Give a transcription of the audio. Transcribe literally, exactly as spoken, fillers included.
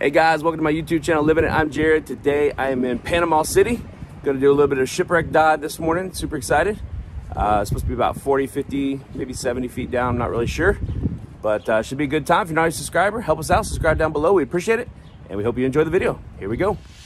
Hey guys, welcome to my YouTube channel, Livin. I'm Jared. Today I am in Panama City. Gonna do a little bit of shipwreck dive this morning. Super excited. Uh, it's supposed to be about forty, fifty, maybe seventy feet down. I'm not really sure, but uh, should be a good time. If you're not a subscriber, help us out. Subscribe down below. We appreciate it, and we hope you enjoy the video. Here we go.